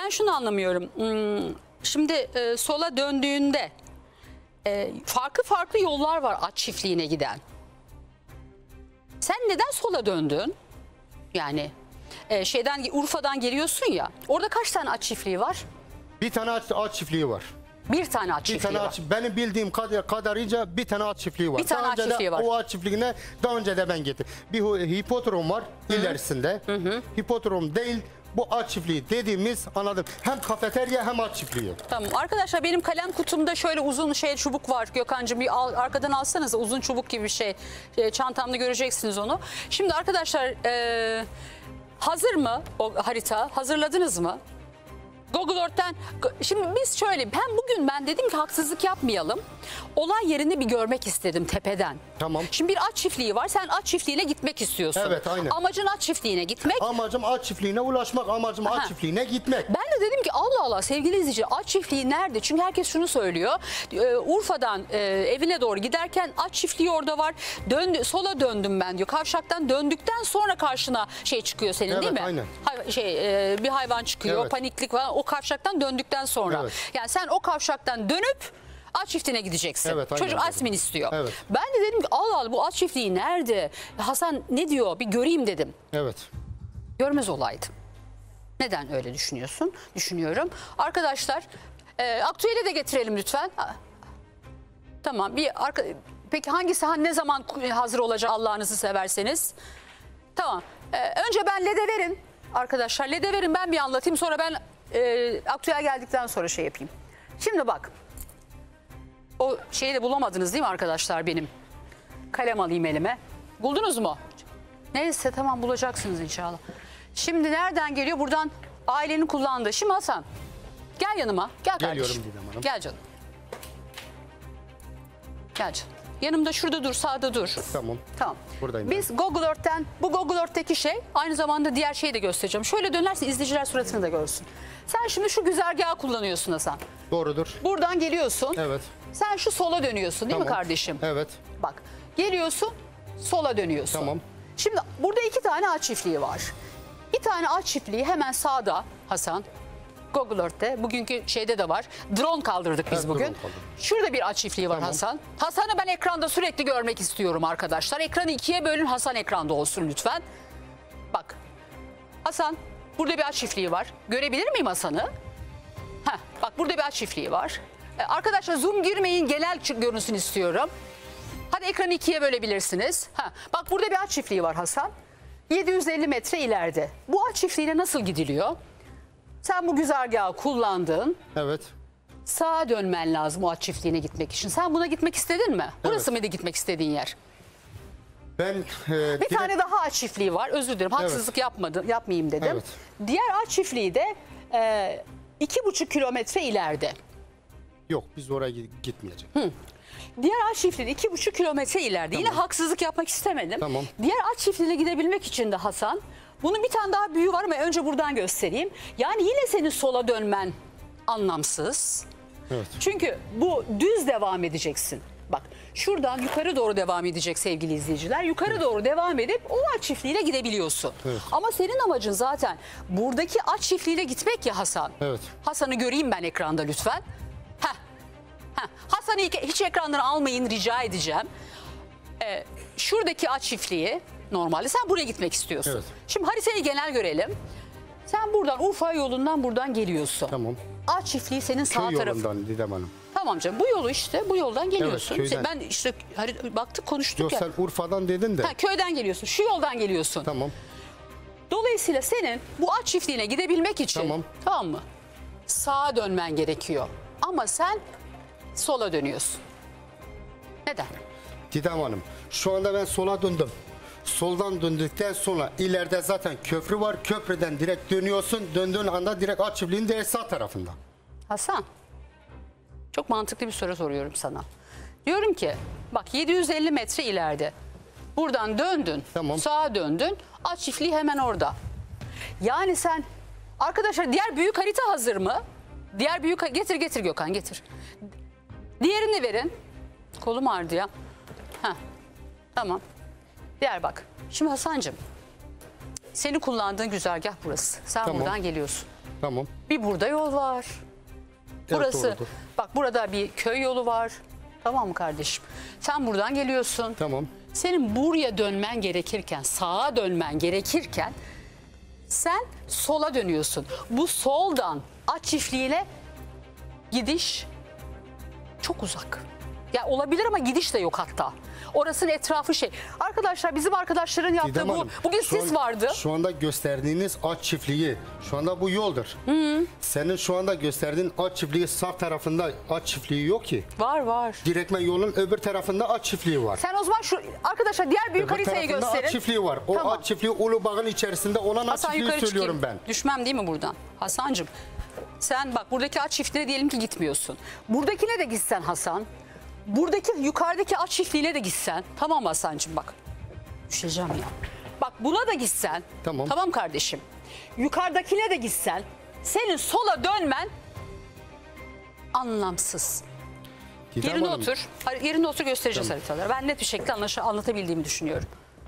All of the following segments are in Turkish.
ben şunu anlamıyorum. Şimdi sola döndüğünde farklı yollar var at çiftliğine giden. Sen neden sola döndün? Yani Urfa'dan geliyorsun ya. Orada kaç tane at çiftliği var? Bir tane at çiftliği var. Bir tane at çiftliği var. Benim bildiğim kadarıyla bir tane at çiftliği var. Bir tane at çiftliği var. O at çiftliğine daha önce de ben gittim. Bir hipodrom var ilerisinde. Hipodrom değil, bu at çiftliği dediğimiz, anladım. Hem kafeterya hem at çiftliği. Tamam arkadaşlar, benim kalem kutumda şöyle uzun çubuk var. Gökhan'cığım bir arkadan alsanız, uzun çubuk gibi bir şey. Çantamda göreceksiniz onu. Şimdi arkadaşlar hazır mı o harita? Hazırladınız mı? Google Earth'ten, şimdi biz şöyle, ben dedim ki haksızlık yapmayalım. Olay yerini bir görmek istedim tepeden. Tamam. Şimdi bir at çiftliği var, sen at çiftliğine gitmek istiyorsun. Evet, aynen. Amacın at çiftliğine gitmek. Amacım at çiftliğine ulaşmak, amacım at çiftliğine gitmek. Ben de dedim ki Allah Allah sevgili izleyici, at çiftliği nerede? Çünkü herkes şunu söylüyor. Urfa'dan evine doğru giderken at çiftliği orada var. Sola döndüm ben diyor. Kavşaktan döndükten sonra karşına çıkıyor senin, evet, değil mi? Aynen. Bir hayvan çıkıyor, Evet. Paniklik var. O kavşaktan döndükten sonra. Evet. Yani sen o kavşaktan dönüp at çiftliğine gideceksin. Evet, Çocuk aynen. Asmin istiyor. Evet. Ben de dedim ki Allah Allah, bu at çiftliği nerede? Hasan ne diyor? Bir göreyim dedim. Evet. Görmez olaydım. Neden öyle düşünüyorsun? Düşünüyorum. Arkadaşlar aktüeli de getirelim lütfen. Tamam. Peki hangisi ne zaman hazır olacak Allah'ınızı severseniz? Tamam. Önce ben LED'e verin. Arkadaşlar LED'e verin, ben bir anlatayım. Sonra ben aktüel geldikten sonra yapayım. Şimdi bak. O şeyi de bulamadınız değil mi arkadaşlar benim? Kalem alayım elime. Buldunuz mu? Neyse tamam, bulacaksınız inşallah. Şimdi nereden geliyor? Buradan ailenin kullandığı. Şimdi Hasan gel yanıma. Gel kardeşim. Geliyorum Didem Hanım. Gel canım. Gel canım. Yanımda şurada dur, sağda dur. Tamam. Tamam. Buradayım. Biz Google Earth'ten, bu Google Earth'teki aynı zamanda diğer şeyi de göstereceğim. Şöyle dönersin, izleyiciler suratını da görsün. Sen şimdi şu güzergahı kullanıyorsun Hasan. Doğrudur. Buradan geliyorsun. Evet. Sen şu sola dönüyorsun değil mi kardeşim? Evet. Bak, geliyorsun, sola dönüyorsun. Tamam. Şimdi burada 2 tane at çiftliği var. Bir tane at çiftliği hemen sağda Hasan. Google Earth'te, bugünkü şeyde de var. Drone kaldırdık biz bugün. Şurada bir at çiftliği var, tamam. Hasan. Hasan'ı ben ekranda sürekli görmek istiyorum arkadaşlar. Ekranı 2'ye bölün, Hasan ekranda olsun lütfen. Bak. Hasan, burada bir at çiftliği var. Görebilir miyim Hasan'ı? Bak burada bir at çiftliği var. Arkadaşlar zoom girmeyin, genel görünsün istiyorum. Hadi ekranı 2'ye bölebilirsiniz. Bak burada bir at çiftliği var Hasan. 750 metre ileride. Bu at çiftliğine nasıl gidiliyor? Sen bu güzergahı kullandın. Evet. Sağa dönmen lazım o at çiftliğine gitmek için. Sen buna gitmek istedin mi? Burası mıydı gitmek istediğin yer? Ben bir tane daha at çiftliği var. Özür dilerim. Haksızlık yapmayayım dedim. Evet. Diğer at çiftliği de 2,5 kilometre ileride. Yok, biz oraya gitmeyeceğiz. Diğer at çiftliği 2,5 kilometre ileride. Tamam. Yine haksızlık yapmak istemedim. Tamam. Diğer at çiftliğine gidebilmek için de Hasan, bunun bir tane daha büyüğü var ama önce buradan göstereyim. Yani yine senin sola dönmen anlamsız. Evet. Çünkü bu düz devam edeceksin. Bak şuradan yukarı doğru devam edecek sevgili izleyiciler. Yukarı doğru devam edip o at çiftliğine gidebiliyorsun. Evet. Ama senin amacın zaten buradaki at çiftliğine gitmek ya Hasan. Evet. Hasan'ı göreyim ben ekranda lütfen. Hasan'ı hiç ekrandan almayın, rica edeceğim. Şuradaki at çiftliği normalde sen buraya gitmek istiyorsun. Evet. Şimdi haritayı genel görelim. Sen buradan Urfa yolundan buradan geliyorsun. Tamam. At çiftliği senin sağ tarafı. Köy yolundan Didem Hanım. Tamam canım, bu yolu işte, bu yoldan geliyorsun. Evet, köyden. Ben işte baktık, konuştuk Yok, ya. sen Urfa'dan dedin de. Köyden geliyorsun, şu yoldan geliyorsun. Tamam. Dolayısıyla senin bu at çiftliğine gidebilmek için tamam mı? Sağa dönmen gerekiyor. Ama sen sola dönüyorsun. Neden? Didem Hanım, şu anda ben sola döndüm. Soldan döndükten sonra ileride zaten köprü var. Köprüden direkt dönüyorsun. Döndüğün anda direkt at çiftliğinin diğer sağ tarafında. Hasan, çok mantıklı bir soru soruyorum sana. Diyorum ki bak 750 metre ileride. Buradan döndün, sağa döndün. At çiftliği hemen orada. Yani sen, arkadaşlar diğer büyük harita hazır mı? Diğer büyük getir Gökhan, getir. Diğerini verin. Kolum ağrıdı ya. Tamam. Diğer bak. Şimdi Hasancığım, senin kullandığın güzergah burası. Sen buradan geliyorsun. Tamam. Bir burada yol var. Burası. doğrudur. Bak burada bir köy yolu var. Tamam mı kardeşim? Sen buradan geliyorsun. Tamam. Senin buraya dönmen gerekirken, sağa dönmen gerekirken sen sola dönüyorsun. Bu soldan at çiftliğine gidiş çok uzak. Ya olabilir ama gidiş de yok hatta. Orasının etrafı şey. Arkadaşlar bizim arkadaşların yaptığı Didem bu. Hanım, Bugün şu sis an- vardı. Şu anda gösterdiğiniz at çiftliği, şu anda bu yoldur. Senin şu anda gösterdiğin at çiftliği sağ tarafında at çiftliği yok ki. Var. Direktmen yolun öbür tarafında at çiftliği var. Sen o zaman şu arkadaşlar diğer büyük Öbür haritayı tarafında gösterin. at çiftliği var. O Tamam. at çiftliği Ulubağ'ın içerisinde olan at Hasan çiftliği yukarı söylüyorum çıkayım. ben. Düşmem değil mi buradan? Hasancığım sen bak buradaki at çiftliğine diyelim ki gitmiyorsun. Buradakine de gitsen Hasan. Buradaki yukarıdaki at çiftliğine de gitsen. Tamam Hasancığım bak. Düşeceğim ya. Bak buna da gitsen. Tamam. Tamam kardeşim. Yukarıdakine de gitsen. Senin sola dönmen anlamsız. Didem Yerine Hanım, otur. Yerine otur göstereceğiz haritaları. Ben net bir şekilde anlatabildiğimi düşünüyorum.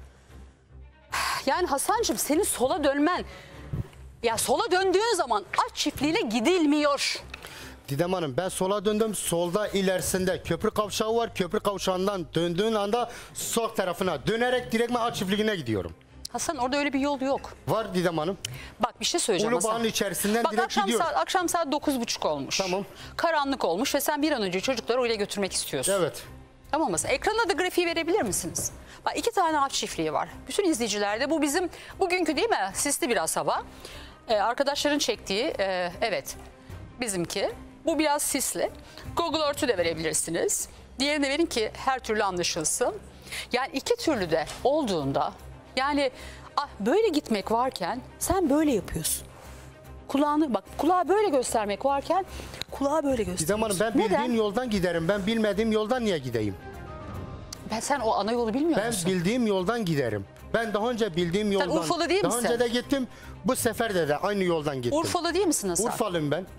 Yani Hasancığım senin sola dönmen. Ya sola döndüğün zaman at çiftliğine gidilmiyor. Didem Hanım, ben sola döndüm. Solda ilerisinde köprü kavşağı var. Köprü kavşağından döndüğün anda sol tarafına dönerek direktmen at çiftliğine gidiyorum. Hasan orada öyle bir yol yok. Var Didem Hanım. Bak bir şey söyleyeceğim Ulubağ'ın Hasan. içerisinden Bak direkt gidiyorum. akşam saat 9.30 olmuş. Tamam. Karanlık olmuş ve sen bir an önce çocukları oraya götürmek istiyorsun. Evet. Tamam mı? Ekrana da grafiği verebilir misiniz? Bak 2 tane at çiftliği var. Bütün izleyicilerde bu bizim bugünkü değil mi? Sisli biraz hava. Arkadaşların çektiği evet bizimki. Bu biraz sisli. Google Earth'ü de verebilirsiniz. Diğerini verin ki her türlü anlaşılsın. Yani iki türlü de olduğunda yani böyle gitmek varken sen böyle yapıyorsun. Kulağını bak kulağı böyle göstermek varken kulağı böyle gösteriyorsun. Didem Hanım, ben bildiğim Neden? yoldan giderim. Ben bilmediğim yoldan niye gideyim? Sen o ana yolu bilmiyor Ben musun? bildiğim yoldan giderim. Ben daha önce bildiğim yoldan. Urfalı değil daha misin? önce de gittim. Bu sefer de aynı yoldan gittim. Urfalı değil misin Hasan? Urfalıyım ben.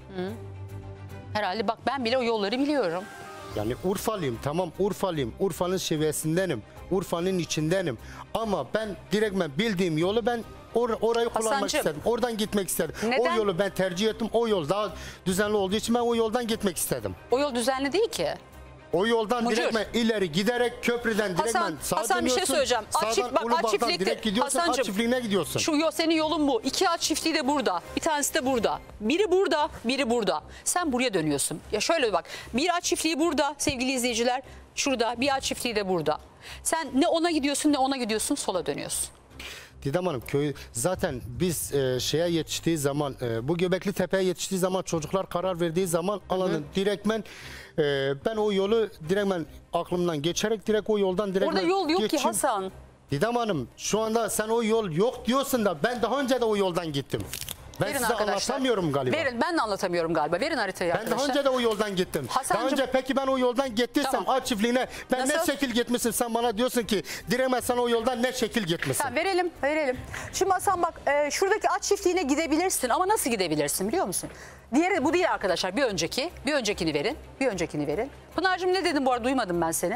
Herhalde bak ben bile o yolları biliyorum. Yani Urfalıyım, tamam Urfalıyım. Urfa'nın seviyesindenim. Urfa'nın içindenim. Ama ben direktmen bildiğim yolu ben orayı kullanmak Hasancığım, istedim. Oradan gitmek istedim. neden? O yolu ben tercih ettim. O yol daha düzenli olduğu için ben o yoldan gitmek istedim. O yol düzenli değil ki. O yoldan Mucur. direktmen ileri giderek köprüden direktmen sağa Hasan bir şey dönüyorsun. söyleyeceğim. Sağdan Ulubağ'dan direkt gidiyorsun. At Hasancığım, çiftliğine gidiyorsun. Şu yol senin yolun bu. 2 at çiftliği de burada. Bir tanesi de burada. Biri burada, biri burada. Sen buraya dönüyorsun. Ya şöyle bak. Bir at çiftliği burada sevgili izleyiciler. Şurada bir at çiftliği de burada. Sen ne ona gidiyorsun ne ona gidiyorsun sola dönüyorsun. Didem Hanım, köy zaten biz şeye yetiştiği zaman bu Göbekli Tepe'ye yetiştiği zaman çocuklar karar verdiği zaman alanın direktmen ben o yolu direktmen aklımdan geçerek direkt o yoldan direktmen Orada yol yok ki geçeyim. Hasan. Didem Hanım, şu anda sen o yol yok diyorsun da ben daha önce de o yoldan gittim. Ben Verin size arkadaşlar. anlatamıyorum galiba. Verin ben de anlatamıyorum galiba. Verin haritayı Ben arkadaşlar. daha önce de o yoldan gittim. Hasancığım- Daha önce peki ben o yoldan gittiysem Tamam. at çiftliğine ben ne Nasıl? şekil gitmişsin, sen bana diyorsun ki direktmen sen o yoldan ne şekil gitmişsin. Ha, verelim. Şimdi Hasan bak şuradaki at çiftliğine gidebilirsin ama nasıl gidebilirsin biliyor musun? Diğeri bu değil arkadaşlar. Bir öncekini verin. Pınar'cığım ne dedin bu arada duymadım ben seni.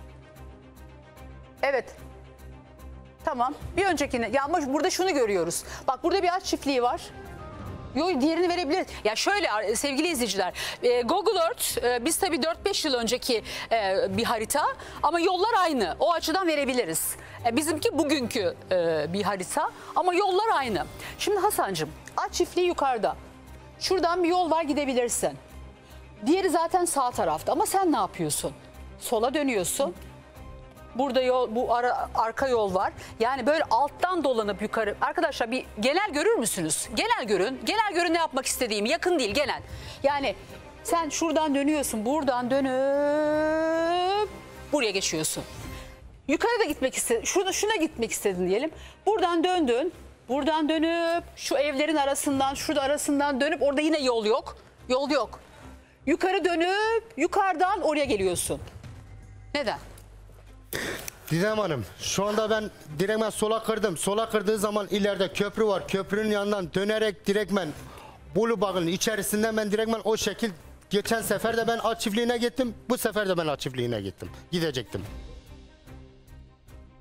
Evet. Tamam. Bir öncekini. Ya ama burada şunu görüyoruz. Bak burada bir at çiftliği var. Yo diğerini verebiliriz. Ya şöyle sevgili izleyiciler. Google Earth biz tabii 4-5 yıl önceki bir harita ama yollar aynı. O açıdan verebiliriz. Bizimki bugünkü bir harita ama yollar aynı. Şimdi Hasancığım at çiftliği yukarıda. Şuradan bir yol var gidebilirsin. Diğeri zaten sağ tarafta ama sen ne yapıyorsun? Sola dönüyorsun. Burada yol, bu arka yol var. Yani böyle alttan dolanıp yukarı. Arkadaşlar bir genel görür müsünüz? Genel görün. Genel görün ne yapmak istediğimi. Yakın değil genel. Yani sen şuradan dönüyorsun. Buradan dönüp buraya geçiyorsun. Yukarı da gitmek istedin. Şuna gitmek istedin diyelim. Buradan döndün. Buradan dönüp şu evlerin arasından, şurada arasından dönüp orada yine yol yok. Yol yok. Yukarı dönüp yukarıdan oraya geliyorsun. Neden? Didem Hanım, şu anda ben direktmen sola kırdım. Sola kırdığı zaman ileride köprü var. Köprünün yanından dönerek direktmen Ulubağ'ın içerisinden ben direktmen o şekil geçen sefer de ben at çiftliğine gittim. Bu sefer de ben at çiftliğine gittim. Gidecektim.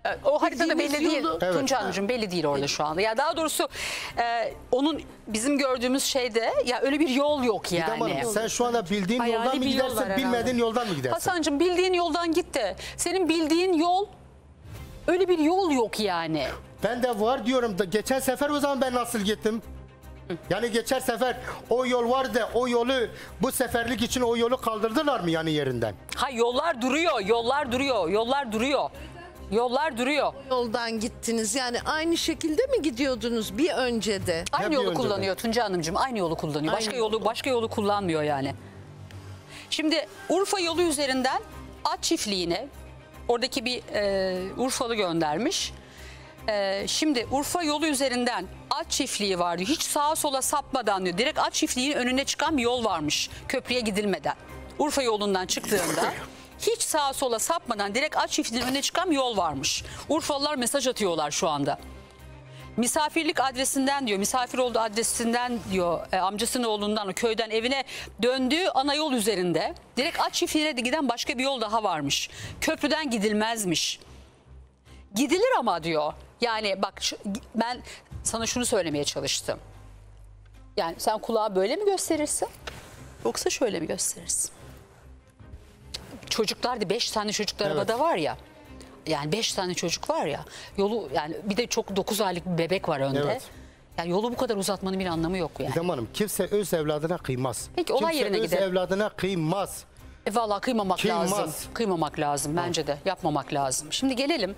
O haritada Bildiğimiz belli değil. yolu- Evet. Tunca Hanımcığım belli değil orada şu anda. Ya daha doğrusu onun bizim gördüğümüz şeyde ya öyle bir yol yok yani. Didem Hanım, sen şu anda bildiğin Hayali yoldan mı bir yol var gidersin, herhalde. bilmediğin yoldan mı gidersin? Hasancığım bildiğin yoldan git de senin bildiğin yol öyle bir yol yok yani. Ben de var diyorum da geçen sefer o zaman ben nasıl gittim? Yani geçen sefer o yol vardı, o yolu bu seferlik için o yolu kaldırdılar mı yani yerinden? Ha yollar duruyor, yollar duruyor, yollar duruyor. Yollar duruyor. Yoldan gittiniz. Yani aynı şekilde mi gidiyordunuz bir önce de? Aynı bir yolu önce de. kullanıyor Tunca Hanımcığım. Aynı yolu kullanıyor. Aynı Başka yolu kullanmıyor yani. Şimdi Urfa yolu üzerinden at çiftliğine oradaki bir Urfalı göndermiş. Şimdi Urfa yolu üzerinden at çiftliği var diyor. Hiç sağa sola sapmadan diyor. Direkt at çiftliğinin önüne çıkan bir yol varmış. Köprüye gidilmeden. Urfa yolundan çıktığında hiç sağa sola sapmadan direkt at çiftliğinin önüne çıkan bir yol varmış. Urfalılar mesaj atıyorlar şu anda. Misafirlik adresinden diyor, misafir olduğu adresinden diyor, amcasının oğlundan o köyden evine döndüğü ana yol üzerinde direkt at çiftliğine de giden başka bir yol daha varmış. Köprüden gidilmezmiş. Gidilir ama diyor. Yani bak ben sana şunu söylemeye çalıştım. Yani sen kulağa böyle mi gösterirsin? Yoksa şöyle mi gösterirsin? Çocuklar da 5 tane çocuk arabada var ya. Yani 5 tane çocuk var ya. Yolu yani bir de çok 9 aylık bir bebek var önde. Evet. Yani yolu bu kadar uzatmanın bir anlamı yok yani. Didem Hanım, kimse öz evladına kıymaz. Peki, olay Kimse yerine öz gidelim. evladına kıymaz. Vallahi kıymamak Kıymaz. lazım. Kıymamak lazım bence de. Yapmamak lazım. Şimdi gelelim.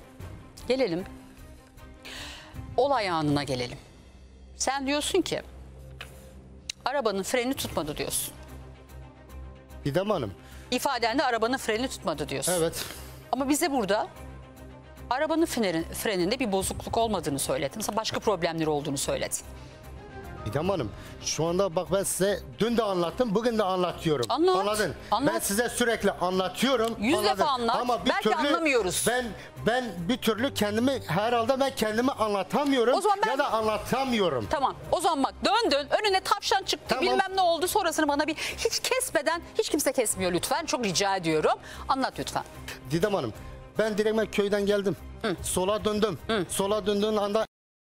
Olay anına gelelim. Sen diyorsun ki arabanın freni tutmadı diyorsun. Didem Hanım, İfadende arabanın freni tutmadı diyorsun. evet. Ama bize burada arabanın freninde bir bozukluk olmadığını söyledin. Mesela başka problemleri olduğunu söyledin. Didem Hanım, şu anda bak ben size dün de anlattım, bugün de anlatıyorum. Anlat, Anladın? anlat. Ben size sürekli anlatıyorum. 100 defa anladın? anlat. Ama Belki anlamıyoruz. Ben bir türlü herhalde ben kendimi anlatamıyorum O zaman ben- ya da anlatamıyorum. Tamam. O zaman bak döndün önüne tavşan çıktı. Tamam. Bilmem ne oldu. Sonrasını bana bir hiç kesmeden hiç kimse kesmiyor lütfen. Çok rica ediyorum. Anlat lütfen. Didem Hanım, ben direkt köyden geldim. Sola döndüm. Sola döndüğün anda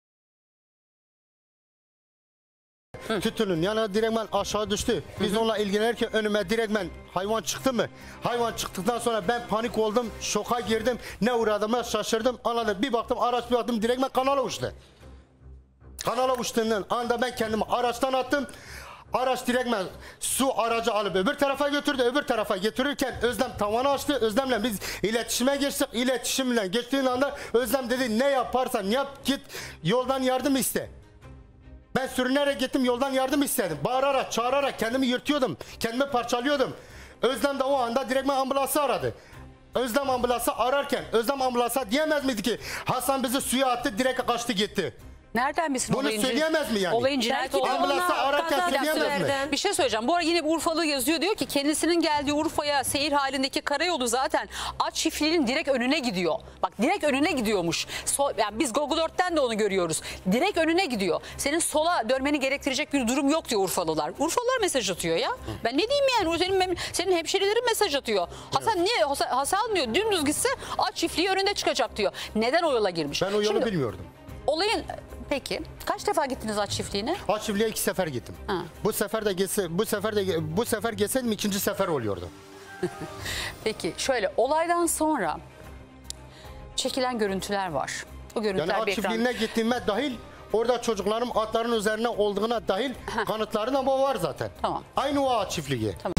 tütünün yani direktmen aşağı düştü. Biz onunla ilgilenirken önüme direktmen hayvan çıktı mı? Hayvan çıktıktan sonra ben panik oldum, şoka girdim. Ne uğradığıma şaşırdım. Anladım. Bir baktım araç bir baktım direktmen kanala uçtu. Kanala uçtuğundan anda ben kendimi araçtan attım. Araç direktmen su aracı alıp öbür tarafa götürdü. Öbür tarafa getirirken Özlem tavanı açtı. Özlem'le biz iletişime geçtik. İletişimle geçtiğin anda Özlem dedi ne yaparsan yap git yoldan yardım iste. Ben sürünerek gittim yoldan yardım istedim. Bağırarak çağırarak kendimi yırtıyordum. Kendimi parçalıyordum. Özlem de o anda direktmen ambulansı aradı. Özlem ambulansı ararken Özlem ambulansa diyemez miydi ki Hasan bizi suya attı direkt kaçtı gitti. Nereden bilsin Bunu söyleyemez mi yani? Olayın cinayet Belki de olduğunu? Ambulansı ona ararken kaza söyleyemez mi? verden- Bir şey söyleyeceğim. Bu arada yine bir Urfalı yazıyor. Diyor ki kendisinin geldiği Urfa'ya seyir halindeki karayolu zaten at çiftliğinin direkt önüne gidiyor. Bak direkt önüne gidiyormuş. Yani biz Google Earth'ten de onu görüyoruz. Direkt önüne gidiyor. Senin sola dönmeni gerektirecek bir durum yok diyor Urfalılar. Urfalılar mesaj atıyor ya. Ben ne diyeyim yani? Senin hemşerilerin mesaj atıyor. Hasan niye? Hasan diyor dümdüz gitse at çiftliği önünde çıkacak diyor. Neden o yola girmiş? Ben o yolu Şimdi, bilmiyordum. olayın peki kaç defa gittiniz at çiftliğine? Çiftliğe 2 sefer gittim. Ha. Bu sefer geçseydim ikinci sefer oluyordu. Peki şöyle olaydan sonra çekilen görüntüler var. O görüntüler Yani at bir ekran. çiftliğine gittiğime dahil orada çocuklarım atların üzerine olduğuna dahil kanıtları da var zaten. Tamam. Aynı o at çiftliği. Tamam.